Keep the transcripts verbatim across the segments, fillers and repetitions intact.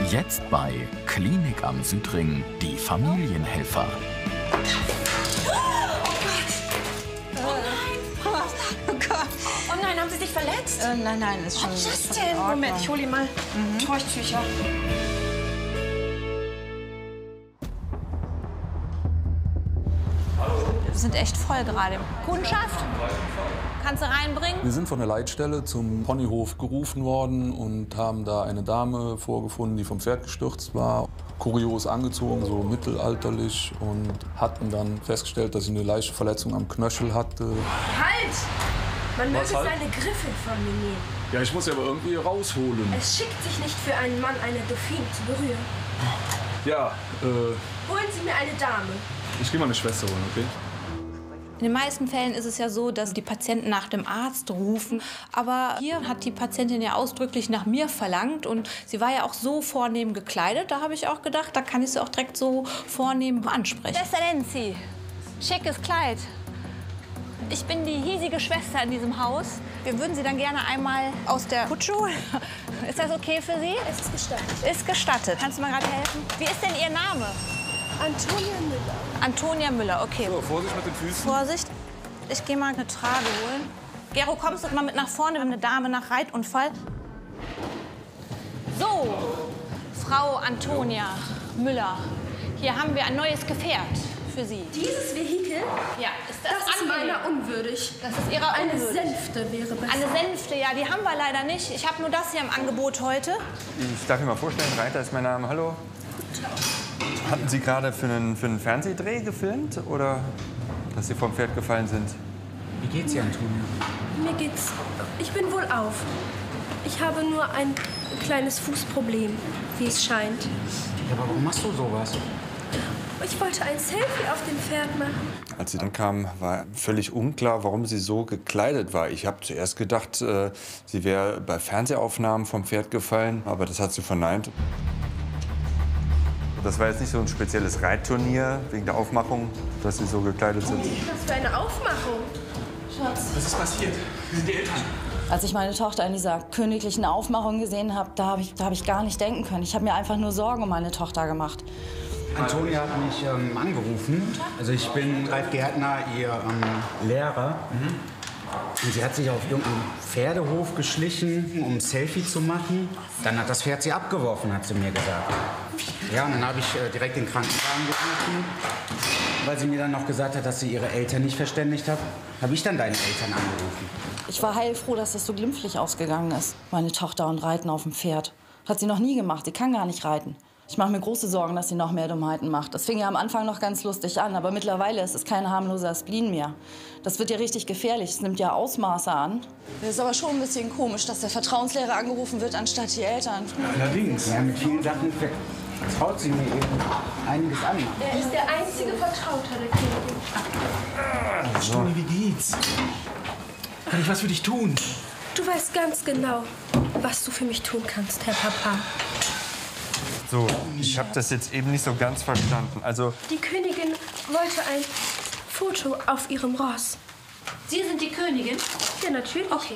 Jetzt bei Klinik am Südring, die Familienhelfer. Oh Gott. Oh nein, haben Sie sich verletzt? Äh, nein, nein, ist schon. Was ist das denn? Moment, ich hole Ihnen mal mhm. Feuchttücher. Wir sind echt voll gerade. Kundschaft? Kannst du reinbringen? Wir sind von der Leitstelle zum Ponyhof gerufen worden und haben da eine Dame vorgefunden, die vom Pferd gestürzt war. Kurios angezogen, so mittelalterlich, und hatten dann festgestellt, dass sie eine leichte Verletzung am Knöchel hatte. Halt! Man möge halt? seine Griffe von mir nehmen. Ja, ich muss sie aber irgendwie rausholen. Es schickt sich nicht für einen Mann, eine Dauphine zu berühren. Ja, äh, Holen Sie mir eine Dame. ich gehe mal eine Schwester holen, okay? In den meisten Fällen ist es ja so, dass die Patienten nach dem Arzt rufen. Aber hier hat die Patientin ja ausdrücklich nach mir verlangt. Und sie war ja auch so vornehm gekleidet. Da habe ich auch gedacht, da kann ich sie auch direkt so vornehm ansprechen. Excellenzi, schickes Kleid. Ich bin die hiesige Schwester in diesem Haus. Wir würden Sie dann gerne einmal aus der Kutsche holen. Ist das okay für Sie? Es ist gestattet. Ist gestattet. Kannst du mir gerade helfen? Wie ist denn Ihr Name? Antonia Müller. Antonia Müller, okay. So, Vorsicht mit den Füßen. Vorsicht, ich gehe mal eine Trage holen. Gero, kommst du mal mit nach vorne, wir haben eine Dame nach Reitunfall. So, Frau Antonia Müller, hier haben wir ein neues Gefährt für Sie. Dieses Vehikel, Ja, ist das, das ist angenehm? meiner unwürdig. Das ist Ihrer Eine unwürdig. Sänfte wäre besser. Eine Sänfte, ja, die haben wir leider nicht. Ich habe nur das hier im Angebot heute. Ich darf mir mal vorstellen, Reiter ist mein Name. Hallo. Hatten Sie gerade für einen, für einen Fernsehdreh gefilmt oder dass Sie vom Pferd gefallen sind? Wie geht's dir, Antonia? Mir geht's. Ich bin wohl auf. Ich habe nur ein kleines Fußproblem, wie es scheint. Ja, aber warum machst du sowas? Ich wollte ein Selfie auf dem Pferd machen. Als sie dann kam, war völlig unklar, warum sie so gekleidet war. Ich habe zuerst gedacht, äh, sie wäre bei Fernsehaufnahmen vom Pferd gefallen, aber das hat sie verneint. Das war jetzt nicht so ein spezielles Reitturnier wegen der Aufmachung, dass sie so gekleidet sind. Was für eine Aufmachung. Schatz. Was ist passiert? Wir sind die Eltern. Als ich meine Tochter in dieser königlichen Aufmachung gesehen habe, da habe ich, da hab ich gar nicht denken können. Ich habe mir einfach nur Sorgen um meine Tochter gemacht. Antonia hat mich ähm, angerufen. Also ich bin Ralf Gärtner, ihr ähm, Lehrer. Mhm. Und sie hat sich auf irgendeinen Pferdehof geschlichen, um ein Selfie zu machen. Dann hat das Pferd sie abgeworfen, hat sie mir gesagt. Ja, und dann habe ich äh, direkt den Krankenwagen gerufen. Weil sie mir dann noch gesagt hat, dass sie ihre Eltern nicht verständigt hat, habe ich dann deine Eltern angerufen. Ich war heilfroh, dass das so glimpflich ausgegangen ist. Meine Tochter und Reiten auf dem Pferd. Hat sie noch nie gemacht. Sie kann gar nicht reiten. Ich mache mir große Sorgen, dass sie noch mehr Dummheiten macht. Das fing ja am Anfang noch ganz lustig an, aber mittlerweile ist es kein harmloser Spleen mehr. Das wird ja richtig gefährlich. Es nimmt ja Ausmaße an. Es ist aber schon ein bisschen komisch, dass der Vertrauenslehrer angerufen wird, anstatt die Eltern. Allerdings. Ja, mit vielen Sachen traut sie mir eben einiges an. Er ist der einzige Vertrauter der Königin. Stoni, wie geht's? Kann ich was für dich tun? Du weißt ganz genau, was du für mich tun kannst, Herr Papa. So, ich habe das jetzt eben nicht so ganz verstanden. Also, Die Königin wollte ein Foto auf ihrem Ross. Sie sind die Königin? Ja, natürlich. Okay.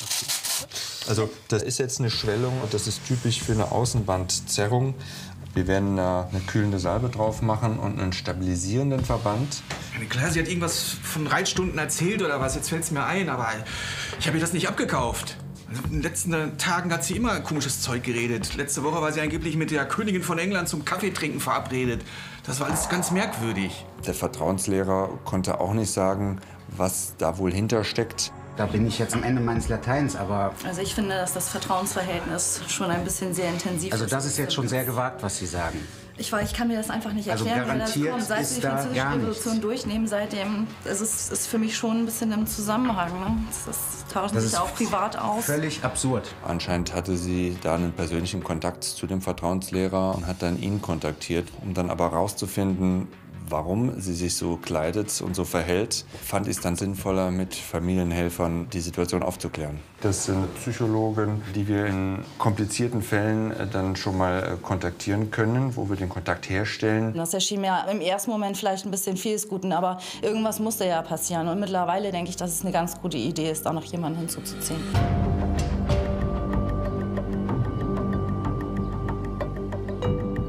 also das ist jetzt eine Schwellung und das ist typisch für eine Außenbandzerrung. Wir werden da eine kühlende Salbe drauf machen und einen stabilisierenden Verband. Ja, klar, sie hat irgendwas von Reitstunden erzählt oder was, jetzt fällt es mir ein, aber ich habe ihr das nicht abgekauft. Also in den letzten Tagen hat sie immer komisches Zeug geredet. Letzte Woche war sie angeblich mit der Königin von England zum Kaffeetrinken verabredet. Das war alles ganz merkwürdig. Der Vertrauenslehrer konnte auch nicht sagen, was da wohl hintersteckt. Da bin ich jetzt am Ende meines Lateins, aber... Also ich finde, dass das Vertrauensverhältnis schon ein bisschen sehr intensiv ist. Also das ist jetzt schon sehr gewagt, was Sie sagen. Ich, war, ich kann mir das einfach nicht Also erklären, woher das garantiert kommt. Seit ist sie die da Französische gar Revolution nichts. durchnehmen, seitdem ist es ist für mich schon ein bisschen im Zusammenhang. Ne? Das, das tauschen Das sich ist auch privat aus. Völlig absurd. Anscheinend hatte sie da einen persönlichen Kontakt zu dem Vertrauenslehrer und hat dann ihn kontaktiert, um dann aber herauszufinden, warum sie sich so kleidet und so verhält, fand ich es dann sinnvoller, mit Familienhelfern die Situation aufzuklären. Das sind Psychologen, die wir in komplizierten Fällen dann schon mal kontaktieren können, wo wir den Kontakt herstellen. Das erschien mir im ersten Moment vielleicht ein bisschen Vielesguten, aber irgendwas musste ja passieren. Und mittlerweile denke ich, dass es eine ganz gute Idee ist, da noch jemanden hinzuzuziehen.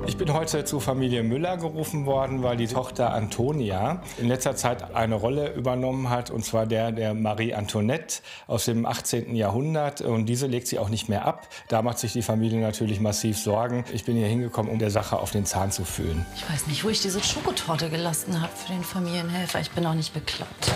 Ich bin heute zur Familie Müller gerufen worden, weil die Tochter Antonia in letzter Zeit eine Rolle übernommen hat, und zwar der der Marie Antoinette aus dem achtzehnten Jahrhundert. Und diese legt sie auch nicht mehr ab. Da macht sich die Familie natürlich massiv Sorgen. Ich bin hier hingekommen, um der Sache auf den Zahn zu fühlen. Ich weiß nicht, wo ich diese Schokotorte gelassen habe für den Familienhelfer. Ich bin auch nicht bekloppt.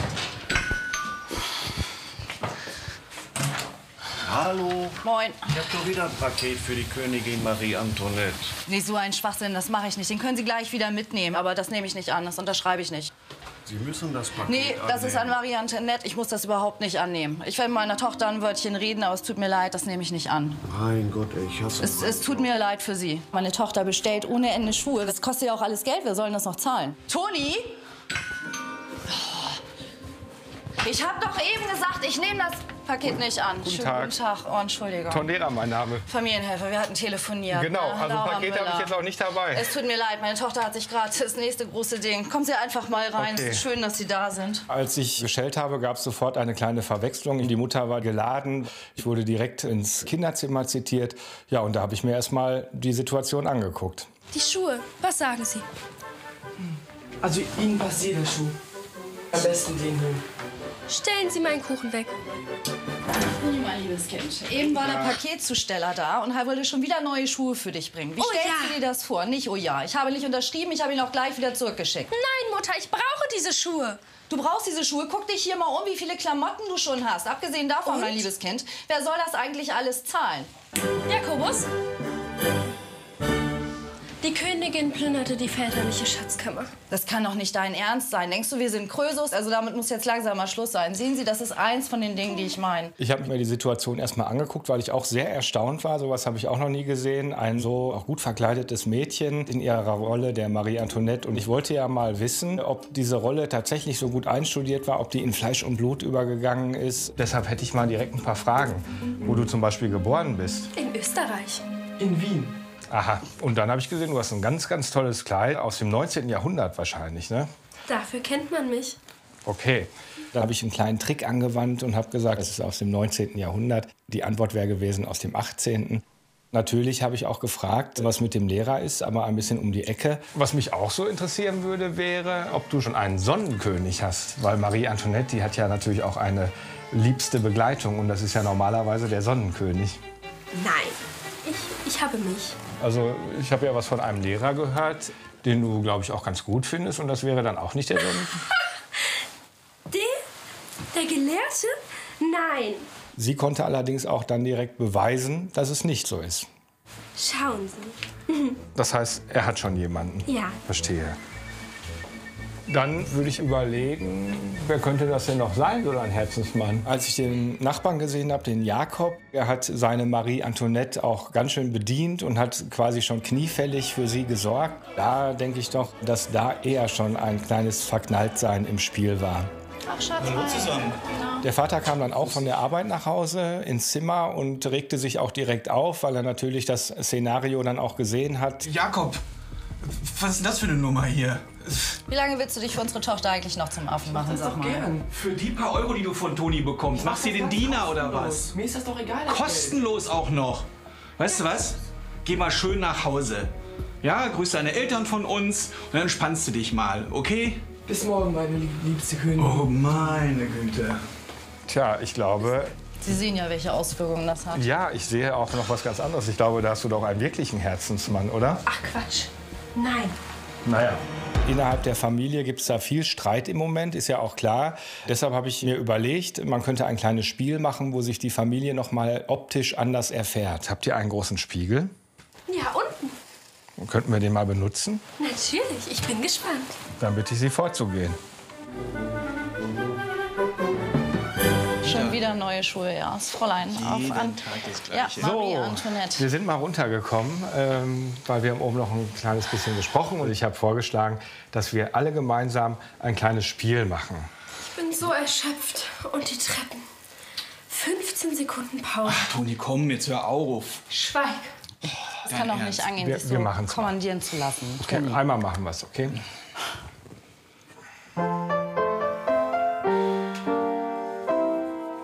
Hallo. Moin. Ich habe doch wieder ein Paket für die Königin Marie Antoinette. Nicht so ein Schwachsinn, das mache ich nicht. Den können Sie gleich wieder mitnehmen, aber das nehme ich nicht an, das unterschreibe ich nicht. Sie müssen das Paket Nee, das annehmen. ist an Marie Antoinette. Ich muss das überhaupt nicht annehmen. Ich will mit meiner Tochter ein Wörtchen reden, aber es tut mir leid, das nehme ich nicht an. Mein Gott, ey, ich hasse Es, es tut mir leid für Sie. Meine Tochter bestellt ohne Ende Schuhe. Das kostet ja auch alles Geld. Wir sollen das noch zahlen. Toni? Ich habe doch eben gesagt, ich nehme das Paket nicht an. Guten Schönen Tag. Guten Tag. Oh, Entschuldigung. Tondera, mein Name. Familienhelfer, wir hatten telefoniert. Genau, ne? also Laura Paket habe ich Müller. jetzt auch nicht dabei. Es tut mir leid, meine Tochter hat sich gerade das nächste große Ding. Kommen Sie einfach mal rein. Okay. Es ist schön, dass Sie da sind. Als ich bestellt habe, gab es sofort eine kleine Verwechslung. Die Mutter war geladen. Ich wurde direkt ins Kinderzimmer zitiert. Ja, und da habe ich mir erst mal die Situation angeguckt. Die Schuhe, was sagen Sie? Also Ihnen passt jeder Schuh. Am besten den hier. Stellen Sie meinen Kuchen weg. Mein liebes Kind, eben war der Paketzusteller da und wollte schon wieder neue Schuhe für dich bringen. Wie Oh stellst ja. du dir das vor? Nicht, oh ja. Ich habe nicht unterschrieben, ich habe ihn auch gleich wieder zurückgeschickt. Nein, Mutter, ich brauche diese Schuhe. Du brauchst diese Schuhe. Guck dich hier mal um, wie viele Klamotten du schon hast. Abgesehen davon, Und? mein liebes Kind, wer soll das eigentlich alles zahlen? Jakobus? Die Königin plünderte die väterliche Schatzkammer. Das kann doch nicht dein Ernst sein. Denkst du, wir sind Krösus? Also damit muss jetzt langsam mal Schluss sein. Sehen Sie, das ist eins von den Dingen, die ich meine. Ich habe mir die Situation erst mal angeguckt, weil ich auch sehr erstaunt war. Sowas habe ich auch noch nie gesehen. Ein so auch gut verkleidetes Mädchen in ihrer Rolle der Marie Antoinette. Und ich wollte ja mal wissen, ob diese Rolle tatsächlich so gut einstudiert war, ob die in Fleisch und Blut übergegangen ist. Deshalb hätte ich mal direkt ein paar Fragen, wo du zum Beispiel geboren bist. In Österreich. In Wien. Aha. Und dann habe ich gesehen, du hast ein ganz, ganz tolles Kleid aus dem neunzehnten Jahrhundert wahrscheinlich, ne? Dafür kennt man mich. Okay. Da habe ich einen kleinen Trick angewandt und habe gesagt, es ist aus dem neunzehnten Jahrhundert. Die Antwort wäre gewesen aus dem achtzehnten Natürlich habe ich auch gefragt, was mit dem Lehrer ist, aber ein bisschen um die Ecke. Was mich auch so interessieren würde, wäre, ob du schon einen Sonnenkönig hast. Weil Marie Antoinette, die hat ja natürlich auch eine liebste Begleitung. Und das ist ja normalerweise der Sonnenkönig. Nein, ich, ich habe mich. Also ich habe ja was von einem Lehrer gehört, den du, glaube ich, auch ganz gut findest. Und das wäre dann auch nicht der Sonnenkönig. Der? Der Gelehrte? Nein. Sie konnte allerdings auch dann direkt beweisen, dass es nicht so ist. Schauen Sie. Das heißt, er hat schon jemanden. Ja. Verstehe. Dann würde ich überlegen, wer könnte das denn noch sein, so ein Herzensmann? Als ich den Nachbarn gesehen habe, den Jakob, er hat seine Marie Antoinette auch ganz schön bedient und hat quasi schon kniefällig für sie gesorgt. Da denke ich doch, dass da eher schon ein kleines Verknalltsein im Spiel war. Ach, Schatz. Hallo zusammen. Der Vater kam dann auch von der Arbeit nach Hause ins Zimmer und regte sich auch direkt auf, weil er natürlich das Szenario dann auch gesehen hat. Jakob, was ist denn das für eine Nummer hier? Wie lange willst du dich für unsere Tochter eigentlich noch zum Affen machen, sag mal? Gern. Für die paar Euro, die du von Toni bekommst, machst du dir den Diener oder was? Mir ist das doch egal. das Kostenlos auch noch. Weißt du was? Geh mal schön nach Hause. Ja, grüß deine Eltern von uns und dann entspannst du dich mal, okay? Geld. Bis morgen, meine lieb- liebste Königin. Oh, meine Güte. Tja, ich glaube, Sie sehen ja, welche Auswirkungen das hat. ja, ich sehe auch noch was ganz anderes. Ich glaube, da hast du doch einen wirklichen Herzensmann, oder? Ach Quatsch. Nein. Naja. Innerhalb der Familie gibt es da viel Streit im Moment, ist ja auch klar. Deshalb habe ich mir überlegt, man könnte ein kleines Spiel machen, wo sich die Familie noch mal optisch anders erfährt. Habt ihr einen großen Spiegel? Ja, unten. Könnten wir den mal benutzen? Natürlich. Ich bin gespannt. Dann bitte ich Sie vorzugehen. Schon wieder neue Schuhe, ja. Das Fräulein. Auf an. Ja, Marie Antoinette. Wir sind mal runtergekommen, ähm, weil wir haben oben noch ein kleines bisschen gesprochen. Und ich habe vorgeschlagen, dass wir alle gemeinsam ein kleines Spiel machen. Ich bin so erschöpft. Und die Treppen. fünfzehn Sekunden Pause. Ach, Toni, komm, jetzt hör auf. Schweig. Das kann doch nicht angehen, Wir- sich wir so machen's mal. kommandieren zu lassen. Okay, einmal machen wir es, okay?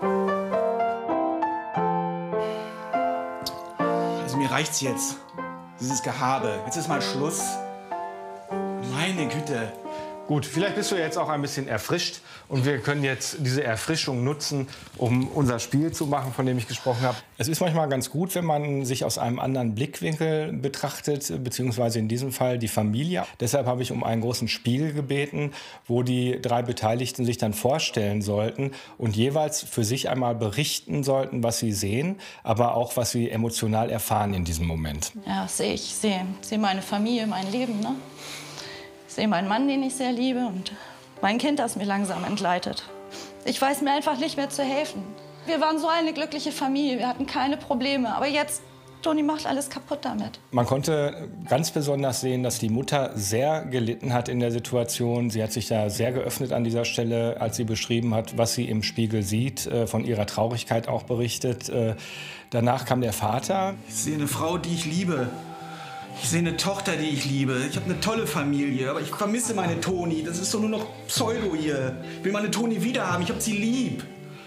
Also mir reicht's jetzt. Dieses Gehabe. Jetzt ist mal Schluss. Meine Güte. Gut, vielleicht bist du jetzt auch ein bisschen erfrischt und wir können jetzt diese Erfrischung nutzen, um unser Spiel zu machen, von dem ich gesprochen habe. Es ist manchmal ganz gut, wenn man sich aus einem anderen Blickwinkel betrachtet, beziehungsweise in diesem Fall die Familie. Deshalb habe ich um einen großen Spiegel gebeten, wo die drei Beteiligten sich dann vorstellen sollten und jeweils für sich einmal berichten sollten, was sie sehen, aber auch, was sie emotional erfahren in diesem Moment. Ja, das sehe ich. Ich sehe, sehe meine Familie, mein Leben, ne? Ich sehe meinen Mann, den ich sehr liebe, und mein Kind, das mir langsam entgleitet. Ich weiß mir einfach nicht mehr zu helfen. Wir waren so eine glückliche Familie, wir hatten keine Probleme. Aber jetzt, Toni macht alles kaputt damit. Man konnte ganz besonders sehen, dass die Mutter sehr gelitten hat in der Situation. Sie hat sich da sehr geöffnet an dieser Stelle, als sie beschrieben hat, was sie im Spiegel sieht, von ihrer Traurigkeit auch berichtet. Danach kam der Vater. Ich sehe eine Frau, die ich liebe. Ich sehe eine Tochter, die ich liebe. Ich habe eine tolle Familie, aber ich vermisse meine Toni. Das ist doch nur noch Pseudo hier. Ich will meine Toni wiederhaben. Ich habe sie lieb.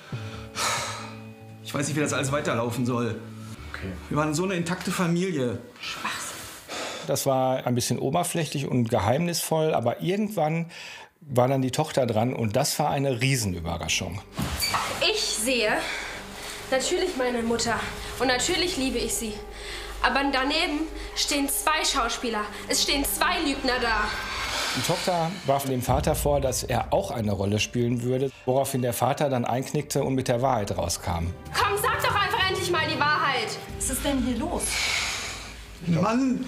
Ich weiß nicht, wie das alles weiterlaufen soll. Okay. Wir waren so eine intakte Familie. Spaß. Das war ein bisschen oberflächlich und geheimnisvoll, aber irgendwann war dann die Tochter dran und das war eine Riesenüberraschung. Ich sehe natürlich meine Mutter und natürlich liebe ich sie. Aber daneben stehen zwei Schauspieler. Es stehen zwei Lügner da. Die Tochter warf dem Vater vor, dass er auch eine Rolle spielen würde, woraufhin der Vater dann einknickte und mit der Wahrheit rauskam. Komm, sag doch einfach endlich mal die Wahrheit. Was ist denn hier los? Mann,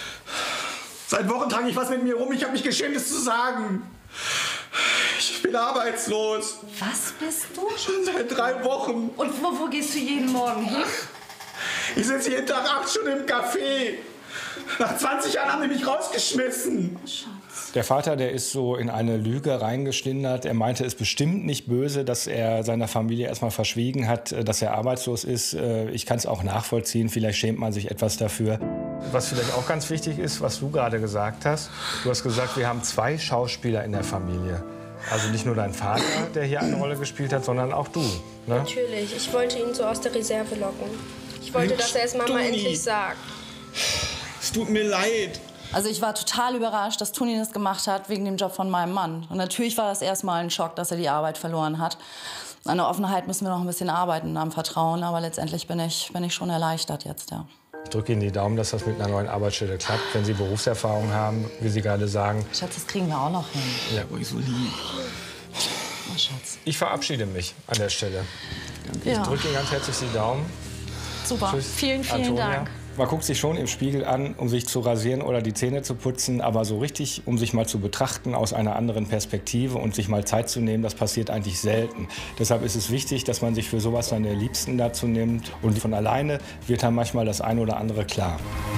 seit Wochen trage ich was mit mir rum. Ich habe mich geschämt, es zu sagen. Ich bin arbeitslos. Was bist du? Schon seit drei Wochen. Und wo, wo gehst du jeden Morgen hin? Ich sitze jeden Tag acht Stunden im Café. Nach zwanzig Jahren haben die mich rausgeschmissen. Schatz. Der Vater, der ist so in eine Lüge reingeschlindert. Er meinte, es ist bestimmt nicht böse, dass er seiner Familie erstmal verschwiegen hat, dass er arbeitslos ist. Ich kann es auch nachvollziehen. Vielleicht schämt man sich etwas dafür. Was vielleicht auch ganz wichtig ist, was du gerade gesagt hast. Du hast gesagt, wir haben zwei Schauspieler in der Familie. Also nicht nur dein Vater, der hier eine Rolle gespielt hat, sondern auch du. Ne? Natürlich. Ich wollte ihn so aus der Reserve locken. Ich wollte, dass er es Mama Toni. endlich sagt. Es tut mir leid. Also ich war total überrascht, dass Toni das gemacht hat wegen dem Job von meinem Mann. Und natürlich war das erstmal ein Schock, dass er die Arbeit verloren hat. An der Offenheit müssen wir noch ein bisschen arbeiten, am Vertrauen. Aber letztendlich bin ich, bin ich schon erleichtert jetzt, ja. Ich drücke Ihnen die Daumen, dass das mit einer neuen Arbeitsstelle klappt, wenn Sie Berufserfahrung haben, wie Sie gerade sagen. Schatz, das kriegen wir auch noch hin. Ja, aber ich so lieb. Oh, Schatz. Ich verabschiede mich an der Stelle. Ja. Ich drücke Ihnen ganz herzlich die Daumen. Super. Tschüss, vielen, vielen Antonia. Dank. Man guckt sich schon im Spiegel an, um sich zu rasieren oder die Zähne zu putzen, aber so richtig, um sich mal zu betrachten aus einer anderen Perspektive und sich mal Zeit zu nehmen, das passiert eigentlich selten. Deshalb ist es wichtig, dass man sich für sowas seine Liebsten dazu nimmt und von alleine wird dann manchmal das eine oder andere klar.